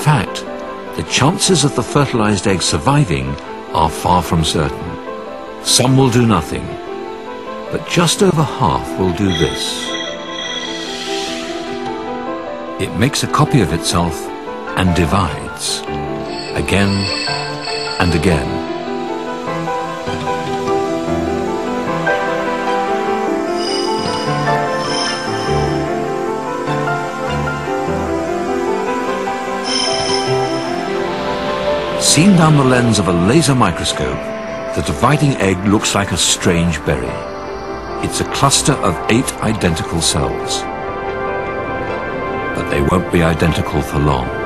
fact, the chances of the fertilized egg surviving are far from certain. Some will do nothing, but just over half will do this. It makes a copy of itself and divides, again and again. Seen down the lens of a laser microscope, the dividing egg looks like a strange berry. It's a cluster of 8 identical cells. But they won't be identical for long.